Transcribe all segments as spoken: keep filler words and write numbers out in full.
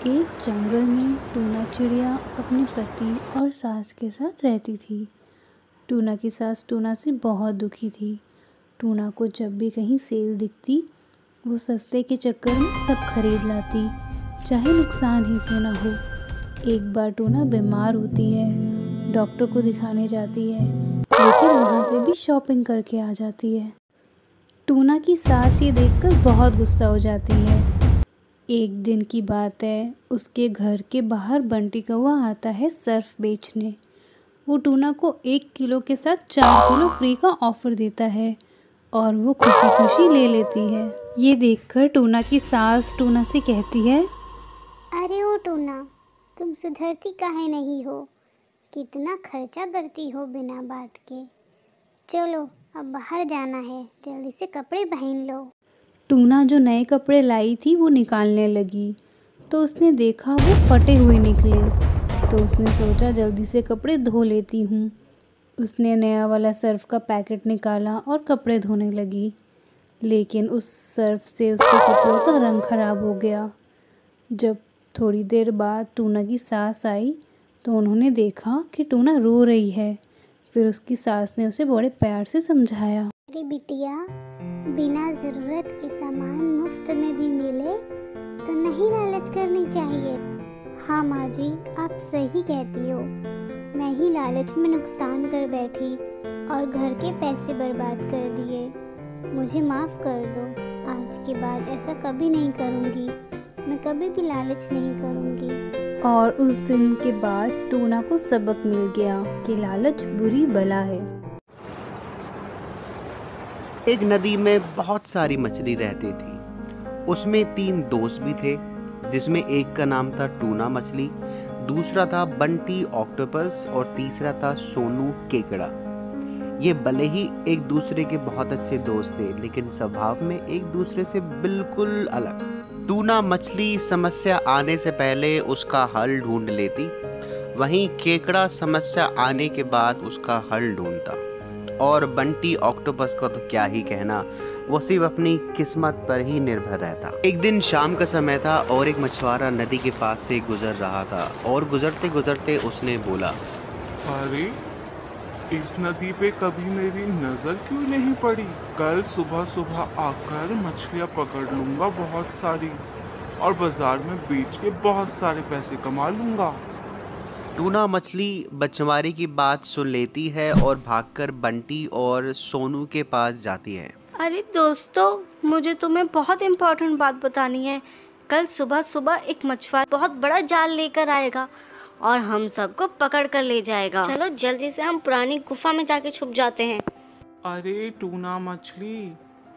एक जंगल में टूना चिड़िया अपने पति और सास के साथ रहती थी। टूना की सास टूना से बहुत दुखी थी। टूना को जब भी कहीं सेल दिखती, वो सस्ते के चक्कर में सब खरीद लाती, चाहे नुकसान ही क्यों ना हो। एक बार टूना बीमार होती है, डॉक्टर को दिखाने जाती है, लेकिन वहाँ से भी शॉपिंग करके आ जाती है। टूना की सास ये देखकर बहुत गुस्सा हो जाती है। एक दिन की बात है, उसके घर के बाहर बंटी कौवा आता है सर्फ बेचने। वो टूना को एक किलो के साथ चार किलो फ्री का ऑफर देता है और वो खुशी खुशी ले लेती है। ये देखकर टूना की सास टूना से कहती है, अरे ओ टूना, तुम सुधरती काहे नहीं हो? कितना खर्चा करती हो बिना बात के। चलो अब बाहर जाना है, जल्दी से कपड़े पहन लो। टूना जो नए कपड़े लाई थी वो निकालने लगी, तो उसने देखा वो फटे हुए निकले। तो उसने सोचा जल्दी से कपड़े धो लेती हूँ। उसने नया वाला सर्फ का पैकेट निकाला और कपड़े धोने लगी, लेकिन उस सर्फ से उसके कपड़ों का रंग खराब हो गया। जब थोड़ी देर बाद टूना की सास आई तो उन्होंने देखा कि टूना रो रही है। फिर उसकी सास ने उसे बड़े प्यार से समझाया, अरे बिटिया, बिना ज़रूरत के सामान मुफ्त में भी मिले तो नहीं लालच करनी चाहिए। हाँ माँ जी, आप सही कहती हो। मैं ही लालच में नुकसान कर बैठी और घर के पैसे बर्बाद कर दिए। मुझे माफ़ कर दो। आज के बाद ऐसा कभी नहीं करूँगी। मैं कभी भी लालच नहीं करूँगी। और उस दिन के बाद टूना को सबक मिल गया कि लालच बुरी बला है। एक नदी में बहुत सारी मछली रहती थी। उसमें तीन दोस्त भी थे, जिसमें एक का नाम था टूना मछली, दूसरा था बंटी ऑक्टोपस और तीसरा था सोनू केकड़ा। ये भले ही एक दूसरे के बहुत अच्छे दोस्त थे, लेकिन स्वभाव में एक दूसरे से बिल्कुल अलग। टूना मछली समस्या आने से पहले उसका हल ढूंढ लेती, वहीं केकड़ा समस्या आने के बाद उसका हल ढूंढता, और बंटी ऑक्टोपस का तो क्या ही कहना, वो सिर्फ अपनी किस्मत पर ही निर्भर रहता। एक दिन शाम का समय था और एक मछुआरा नदी के पास से गुजर रहा था, और गुजरते गुजरते उसने बोला, अरे इस नदी पे कभी मेरी नजर क्यों नहीं पड़ी? कल सुबह सुबह आकर मछलियाँ पकड़ लूंगा बहुत सारी, और बाजार में बेच के बहुत सारे पैसे कमा लूंगा। टूना मछली मछुआरे की बात सुन लेती है और भागकर बंटी और सोनू के पास जाती है। अरे दोस्तों, मुझे तुम्हें बहुत इम्पोर्टेंट बात बतानी है। कल सुबह सुबह एक मछुआरा बहुत बड़ा जाल लेकर आएगा और हम सबको पकड़ कर ले जाएगा। चलो जल्दी से हम पुरानी गुफा में जाके छुप जाते हैं। अरे टूना मछली,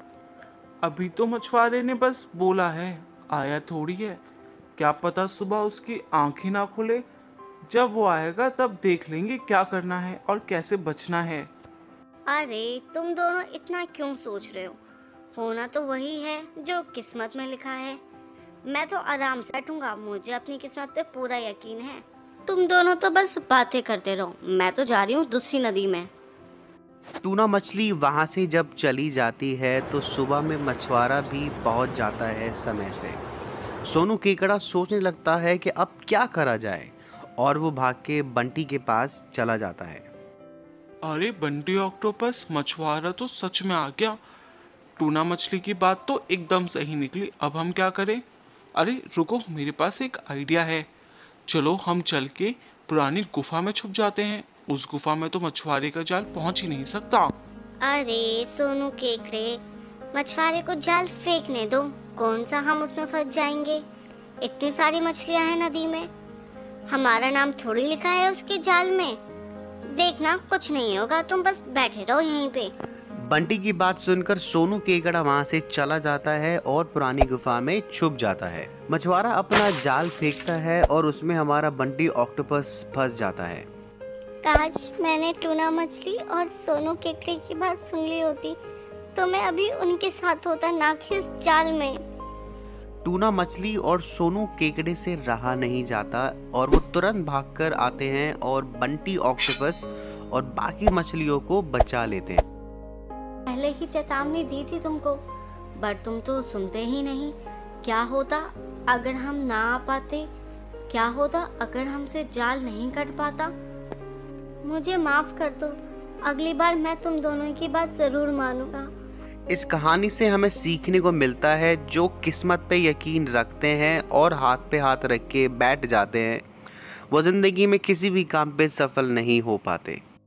अभी तो मछुआरे ने बस बोला है, आया थोड़ी है। क्या पता सुबह उसकी आंखें ना खुले। जब वो आएगा तब देख लेंगे क्या करना है और कैसे बचना है। अरे तुम दोनों इतना क्यों सोच रहे हो? होना तो वही है जो किस्मत में लिखा है। मैं तो आराम से बैठूंगा, मुझे अपनी किस्मत पे पूरा यकीन है। तुम दोनों तो बस बातें करते रहो, मैं तो जा रही हूँ दूसरी नदी में। टूना मछली वहां से जब चली जाती है तो सुबह में मछुआरा भी पहुंच जाता है समय से। सोनू केकड़ा सोचने लगता है कि अब क्या करा जाए, और वो भाग के बंटी के पास चला जाता है। अरे बंटी ऑक्टोपस, मछुआरा तो सच में आ गया। टूना मछली की बात तो एकदम सही निकली। अब हम क्या करें? अरे रुको, मेरे पास एक आइडिया है। चलो हम चल के पुरानी गुफा में छुप जाते हैं। उस गुफा में तो मछुआरे का जाल पहुंच ही नहीं सकता। अरे सोनू केकड़े, मछुआरे को जाल फेंकने दो, कौन सा हम उसमें फंस जाएंगे। इतनी सारी मछलियां हैं नदी में, हमारा नाम थोड़ी लिखा है उसके जाल में। देखना कुछ नहीं होगा, तुम बस बैठे रहो यहीं पे। बंटी की बात सुनकर सोनू केकड़ा वहां से चला जाता है और पुरानी गुफा में छुप जाता है। मछुआरा अपना जाल फेंकता है और उसमें हमारा बंटी ऑक्टोपस फंस जाता है। काश मैंने टूना मछली और सोनू केकड़े की बात सुन ली होती, तो मैं अभी उनके साथ होता, ना कि इस जाल में। टूना मछली और सोनू केकड़े से रहा नहीं जाता और वो तुरंत भागकर आते हैं और बंटी ऑक्टोपस और बाकी मछलियों को बचा लेते हैं। पहले ही चेतावनी दी थी तुमको, पर तुम तो सुनते ही नहीं। क्या होता अगर हम ना आ पाते क्या होता अगर हमसे जाल नहीं कट पाता। मुझे माफ कर दो, अगली बार मैं तुम दोनों की बात जरूर मानूंगा। इस कहानी से हमें सीखने को मिलता है, जो किस्मत पे यकीन रखते हैं और हाथ पे हाथ रख के बैठ जाते हैं, वो ज़िंदगी में किसी भी काम पे सफल नहीं हो पाते।